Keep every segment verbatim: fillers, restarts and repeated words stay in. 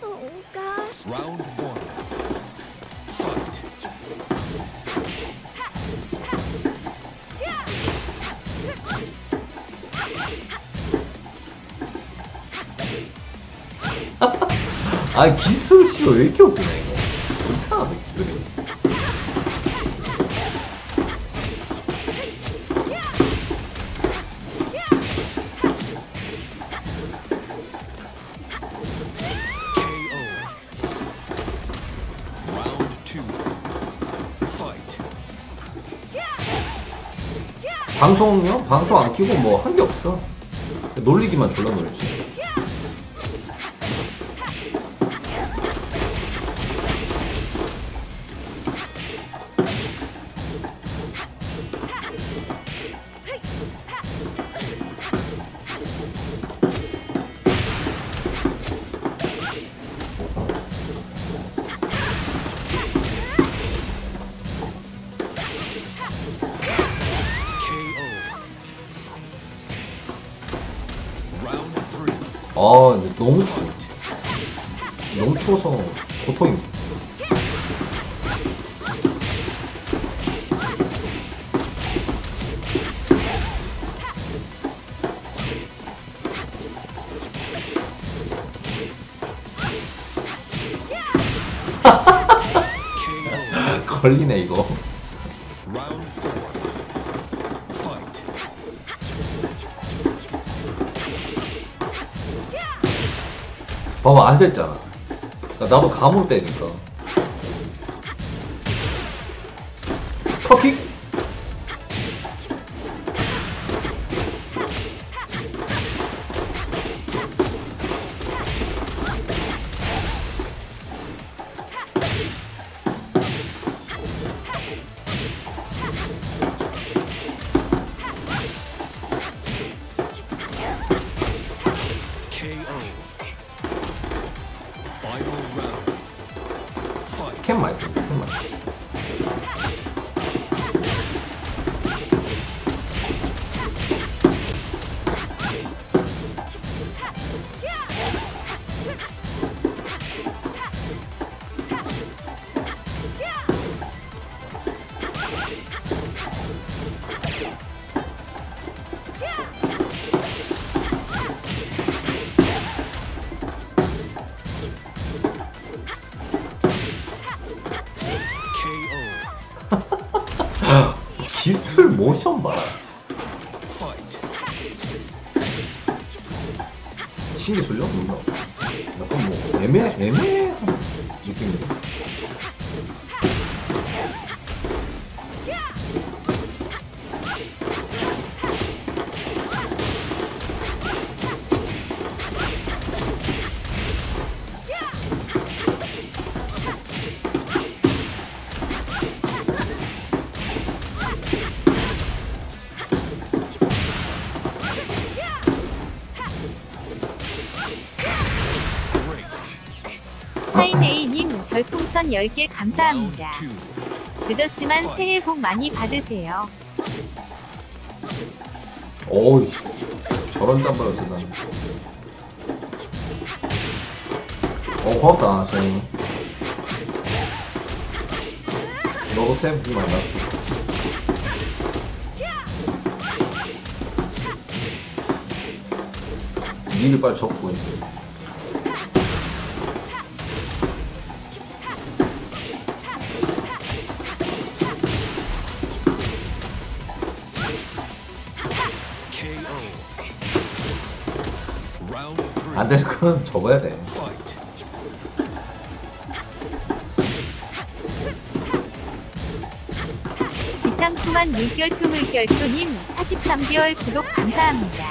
Oh gosh. Round one. Fight. 아 기술 씨가 왜 이렇게 웃기냐 이거. 이상하다 기술이. 방송요? 방송 안 키고 뭐 한 게 없어. 놀리기만 졸라 놀지. 아 근데 너무 추워. 너무 추워서 고통이. 걸리네 이거. 봐봐 앉아있잖아. 나도 감으로 때니까. 컷킥? 캠 말고 캠 말고. 기술 모션 봐라. 신기술력? 뭔가 약간 뭐 애매 애매한 느낌인데. 사인에이님 별풍선 열 개 감사합니다. 늦었지만 새해 복 많이 받으세요. 어이 저런 짬바였어 난. 어 고맙다 샤이. 너도 새해 복 많이 받았어. 니를 빨리 접고 있어. 안 되는 건 접어야 돼. 이창투만 물결표 물결표님 사십삼 개월 구독 감사합니다.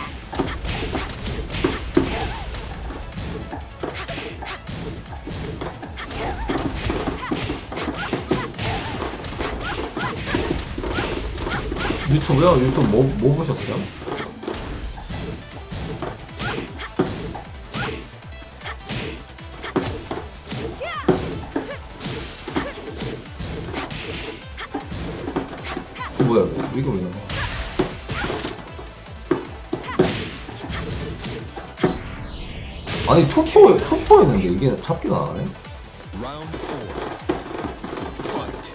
유튜브요? 유튜브 뭐, 뭐 보셨어요? 뭐야 이거 왜 나와? 아니 투포 투포 했는데 이게 잡기가 안 하네. Round four. Fight.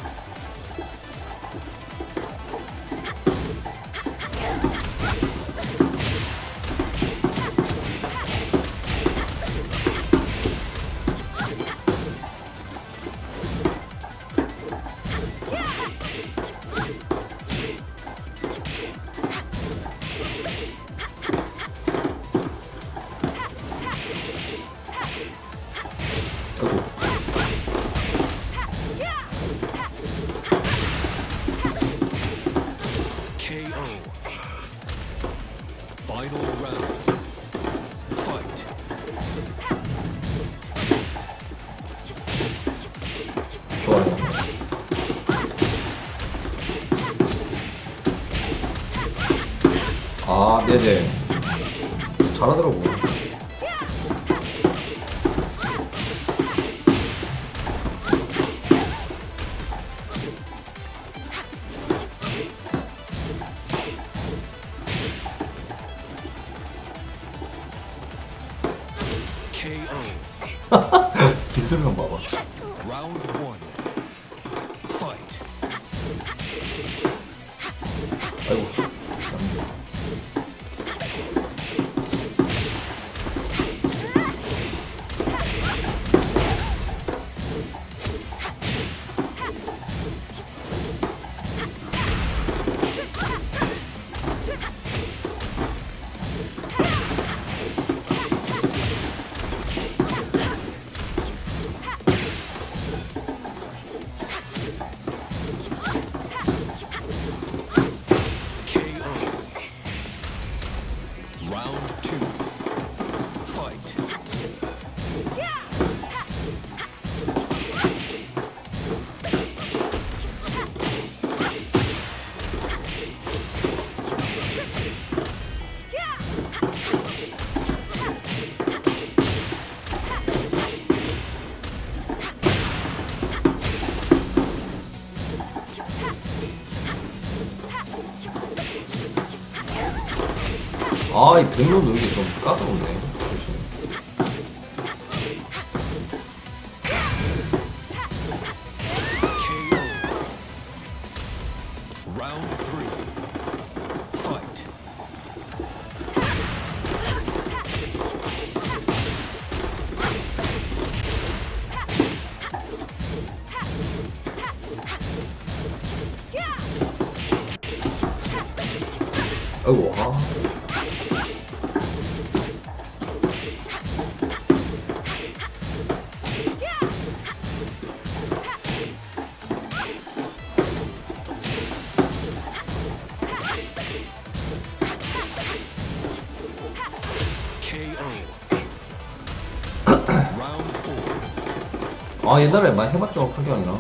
K O. Final round. Fight. 좋아요. 아, 네네. 잘하더라고. K O. 기술명 봐봐. Round one. Fight. 아이고. K O. Round two. Fight. 아, 이 백로 넣는 게 좀 까다롭네. 조심. K O. Round three. Fight. 아이고, 아. K O. Round four. 아, 옛날에 많이 해봤죠, 파기왕이랑.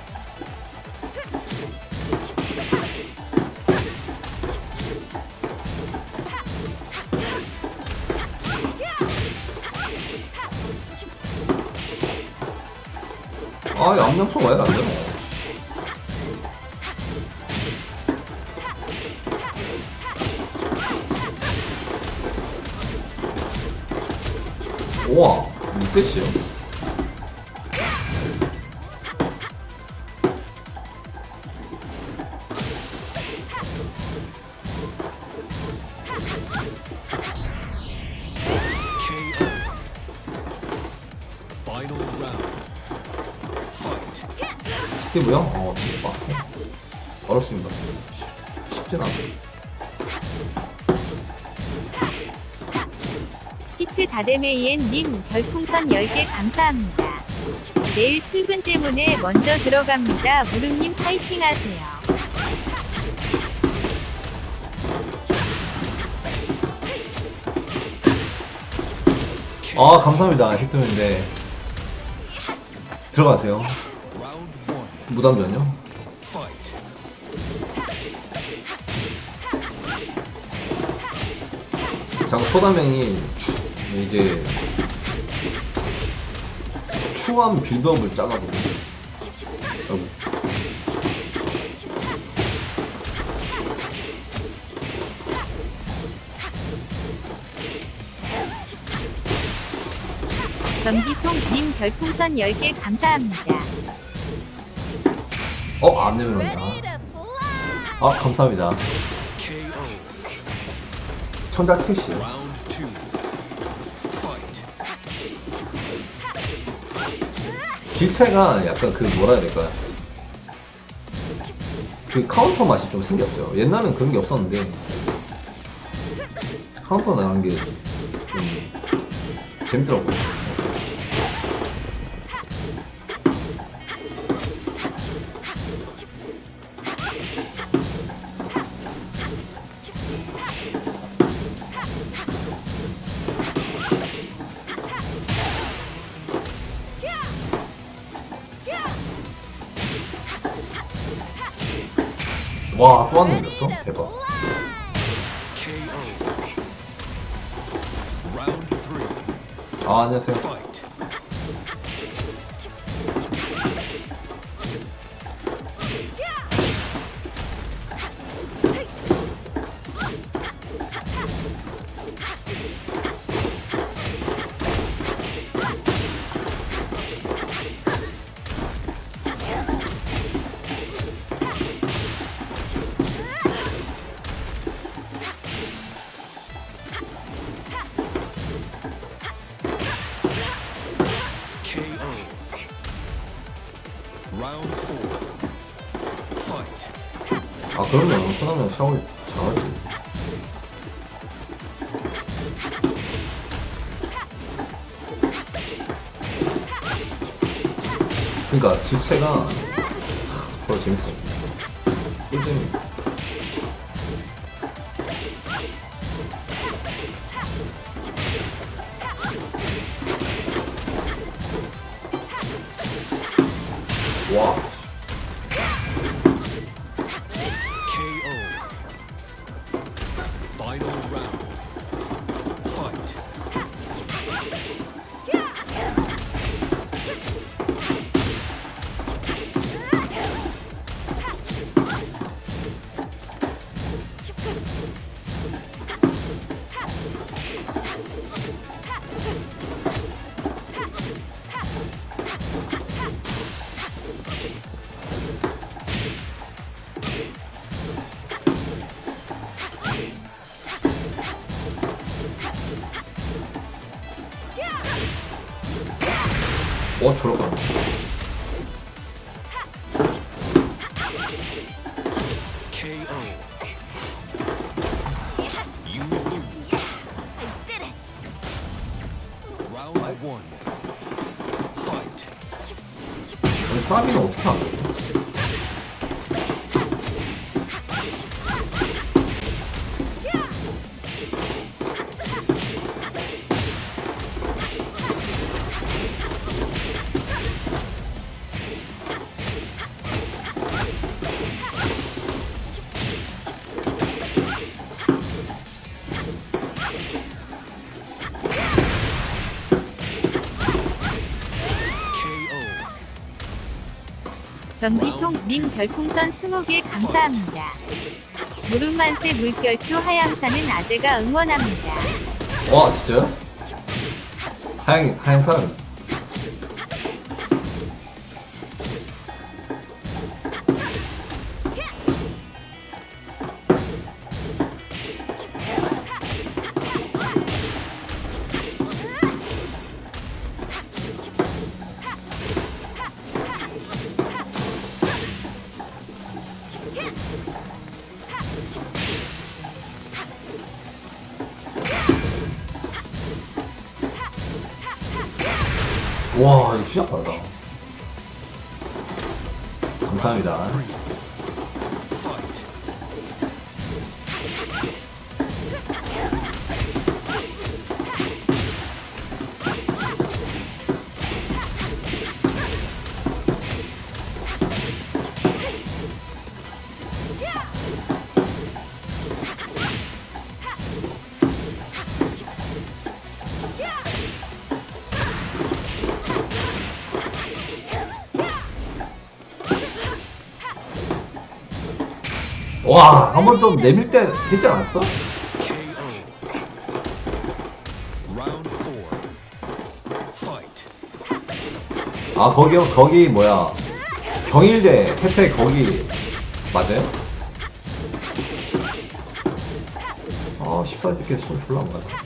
아, 이 압력소 왜 안 되노? 우와, 리셋이요? K O. Final round. Fight. 스티브요? 어, 되게 빡세. 어렵습니다. 쉽- 쉽진 않아. 히트 다데메이엔님 별풍선 열 개 감사합니다. 내일 출근 때문에 먼저 들어갑니다. 무릎님 파이팅 하세요. 아, 감사합니다. 히트맨인데. 들어가세요. Round one. 무단전요? Fight. 자꾸 소다명이 추, 이게 추한 빌드업을 짜가지고. 아이고. 전기통님 별풍선 열 개 감사합니다. 어, 안 내면 온다. 아, 감사합니다. K O. 천달 캐시. Round two. Fight. 질체가 약간 그 뭐라 해야 될까요? 그 카운터 맛이 좀 생겼어요. 옛날엔 그런 게 없었는데 카운터 나간 게 좀 재밌더라고요. 와, 또 한 명 이겼어? 대박. K O. Round three. 아, 안녕하세요. Fight. K O. Round four. Fight. 아, 그러면 소나면 샤워 잘하지. 그러니까 질체가 좋아, 재밌어. 꿀잼이. 와. K O. Final round. Fight. 와, 저럴까. K O. You lose. Round one. Fight. 아니, 소나비는 어떻게 안 돼? K O. 변기통님 별풍선 스무 개 감사합니다. 무릎만세 물결표 하양사는 아재가 응원합니다. 와, 진짜요? 하양, 하양 사람. 와, 이거 진짜 빠르다. 감사합니다. Fight. 와, 한 번 좀 내밀 때 했지 않았어? K O. Round four. Fight. 아 거기요? 거기 뭐야 경일대 페페 거기 맞아요? 아 십사 개 손 졸라 안 가다.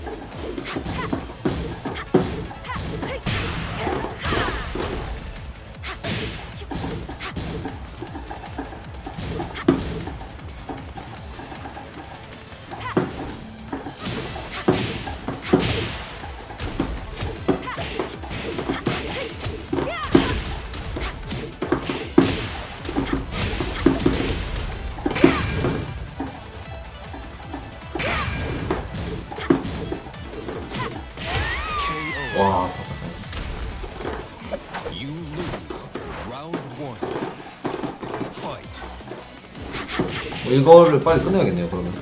와, You lose. Round one. Fight. 뭐 이거를 빨리 끝내야겠네요 그러면.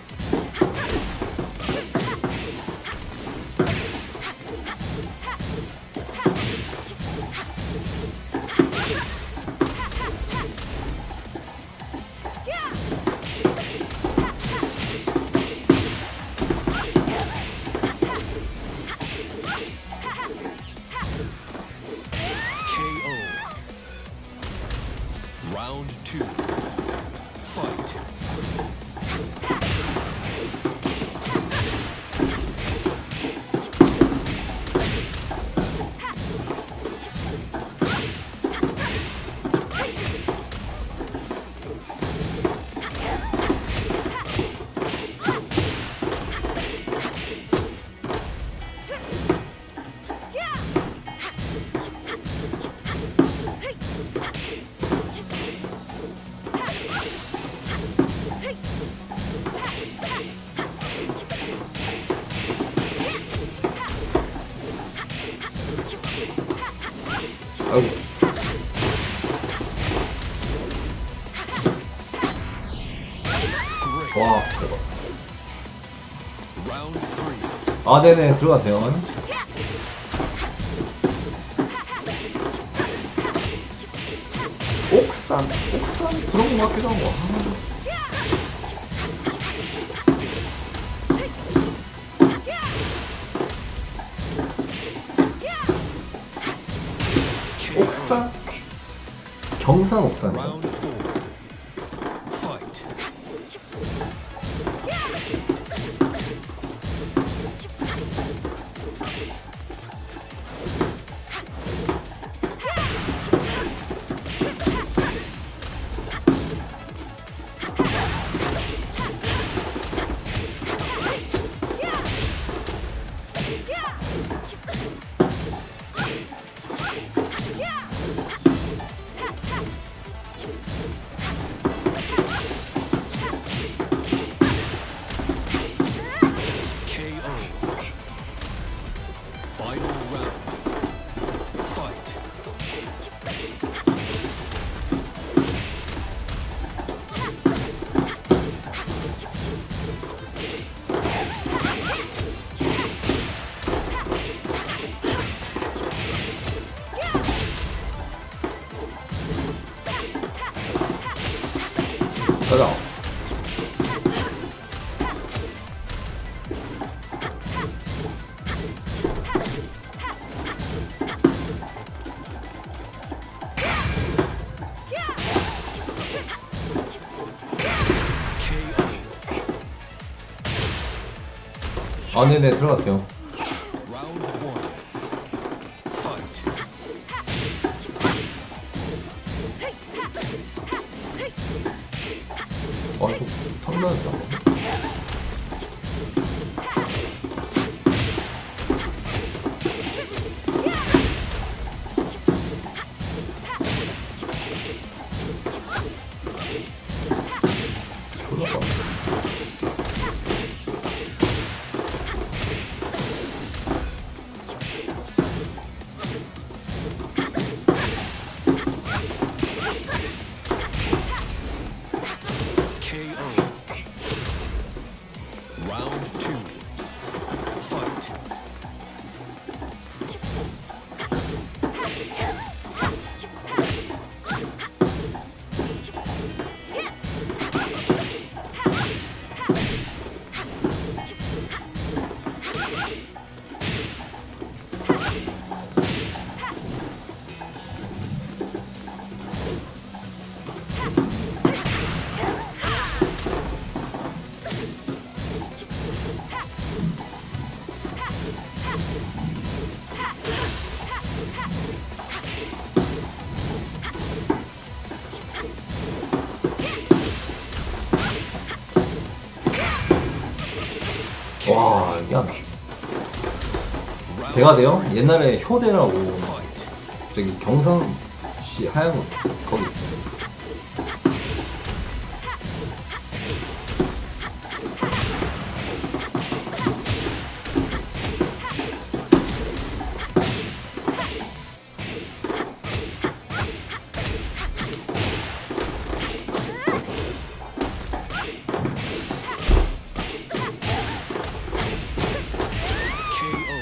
K O. Round two. Fight. 아이고. Great. 와 대박. Round three. 아 네네 들어가세요. 옥산 옥산 들어온 것 같기도 하고. 아. K O. 옥산 경산 옥산. Round four. Fight. K O. Final round. Fight. 가자. K O. 아 네네 들어갔어요. Round one. Fight. 와 이거 탐나했다. 졸라 빠. K O. 와, 이게 안 배가 돼요? 옛날에 효대라고 Fight. 저기 경상시 하얀 거기 있어요. K O.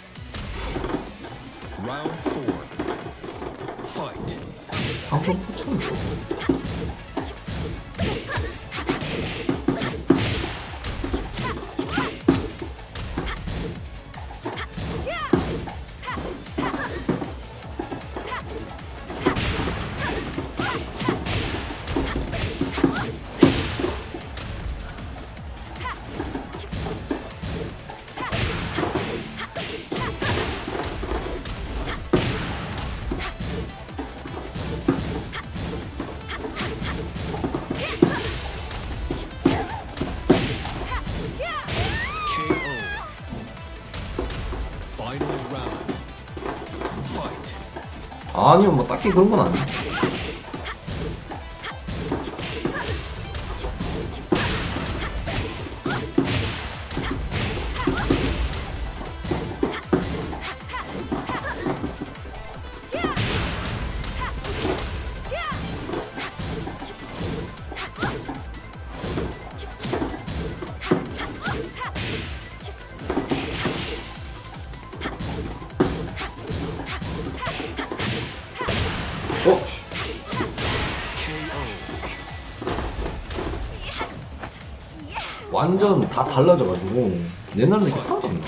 Round four. Fight. 방금 포착이 뭐? K O. Final round. Fight. 아니요, 뭐 딱히 그런 건 아니에요. 어? 씨. K O. 완전 다 달라져가지고 옛날 느낌 하나도 안 나.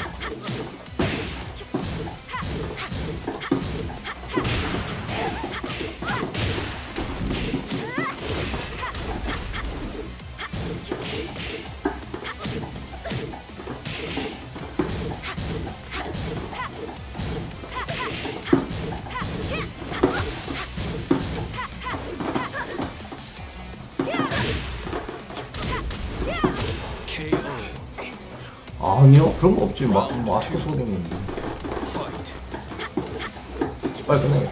K O. 아니요, 그런 거 없지. 막 마스크 쓰고 다니는데. Fight. 빨리 끝내.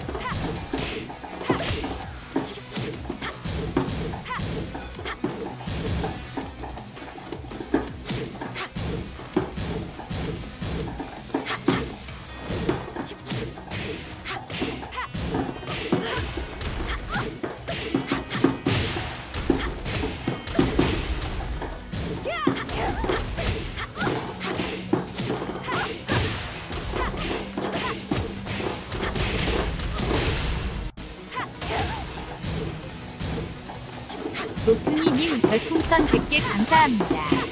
녹순이님 별풍선 백 개 감사합니다.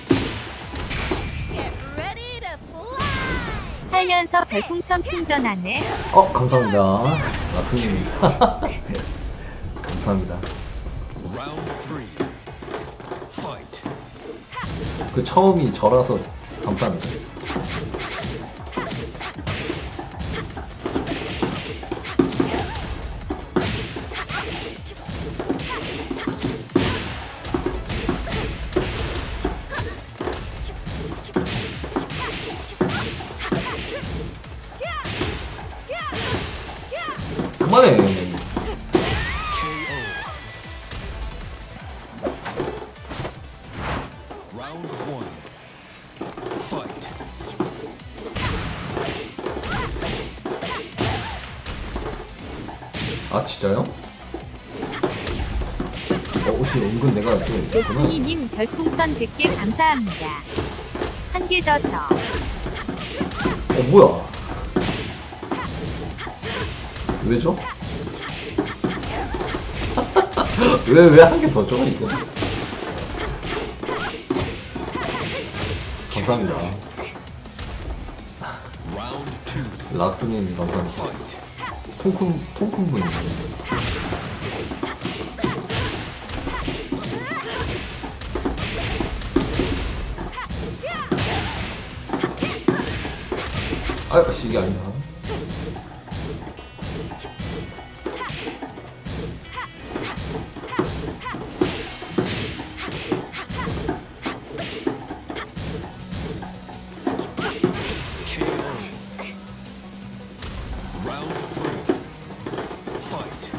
Get ready to fly! 살면서 별풍선 충전하네. 어, 감사합니다. 락스님. 감사합니다. Round three. Fight. 그 처음이 저라서 감사합니다. 그만해. K O. Round one. Fight. 아, 진짜요? 어, 혹시 은근 내가 좀 있구나. 녹순이님 별풍선 백 개 감사합니다. 한 개 더 더. 어, 뭐야? 왜죠? 왜, 왜 한 개 더 줘, 이거? 감사합니다. Round two. 락스님, 감사합니다. Fight. 통큰, 통큰 분이네. 아유, 씨, 이게 아니야. Round three. Fight.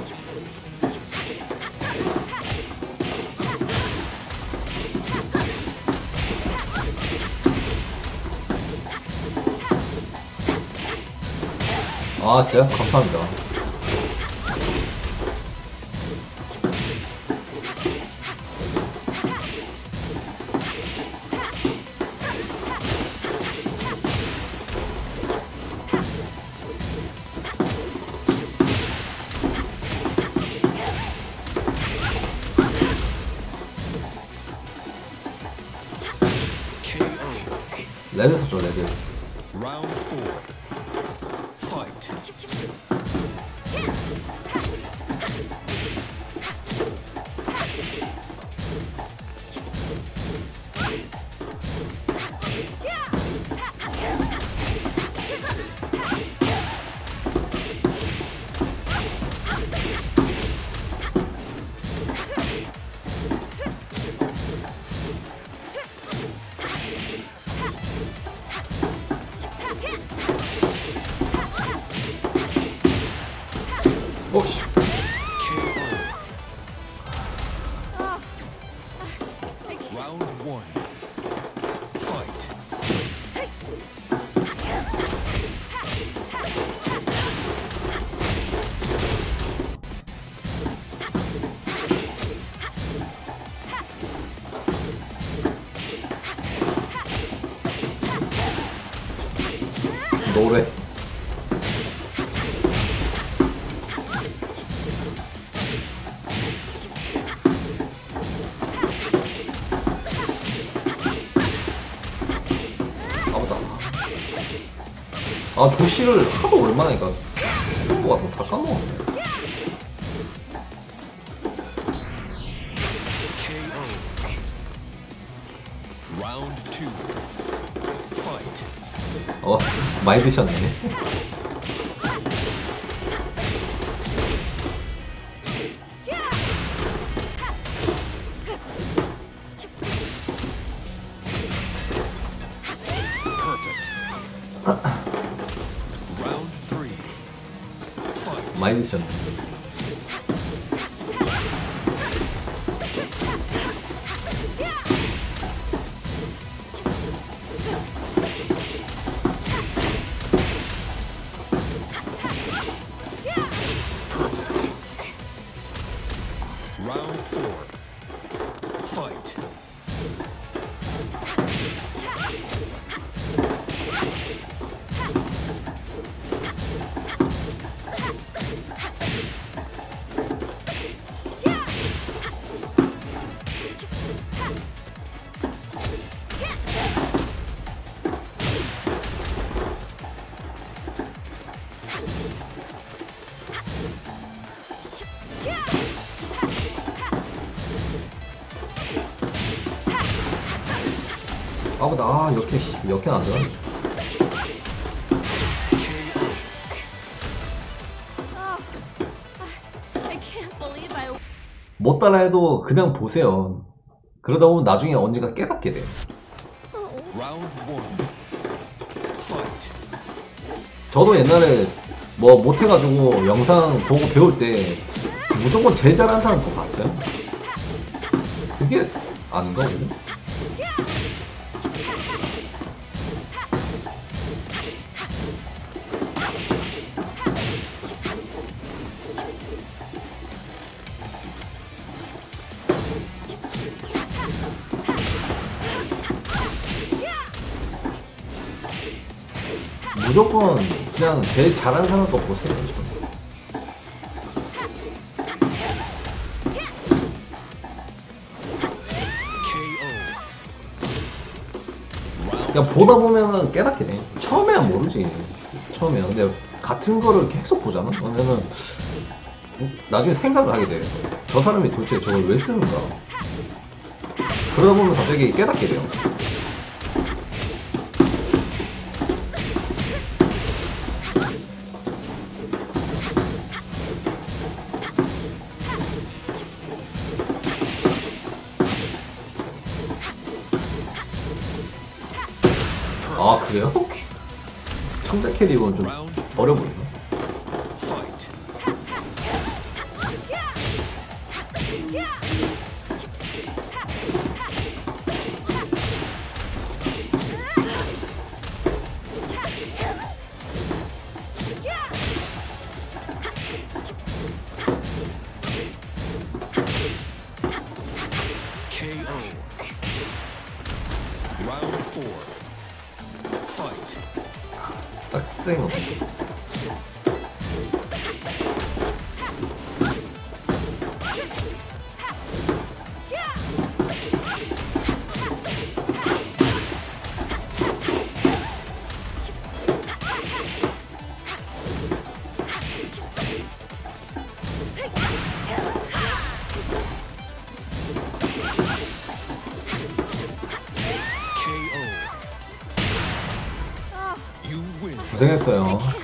아 진짜 감사합니다. K O. 레드 사줘 레드. Round four. Fight. 오씨. Round one. Fight. 노래. 아무다. 아 조시를 하도 얼마나 이거 뭐가 다 까먹었네. K O. Round two. Fight. 어 많이 드셨네. Perfect. Round three. Fight. 많이 드셨네. Round four. Fight. 아무다. 아 이렇게 이렇게 안 되나? I can't believe I 못 따라해도 그냥 보세요. 그러다 보면 나중에 언젠가 깨닫게 돼요. Round one. Fight. 저도 옛날에 뭐 못해가지고 영상 보고 배울 때 무조건 제일 잘하는 사람 꼭 봤어요. 그게 아닌가 보네. 무조건 그냥 제일 잘하는 사람 거 보세요. 그냥 보다 보면은 깨닫게 돼. 처음에야 모르지. 처음에야. 근데 같은 거를 계속 보잖아? 그러면은 나중에 생각을 하게 돼. 저 사람이 도대체 저걸 왜 쓰는가? 그러다 보면 갑자기 깨닫게 돼요. 아 그래요? 청자 캐릭은 좀 어려 보이나? 케이오. Round four. Fight. 딱 쌩. 케이오. You win. 고생했어요.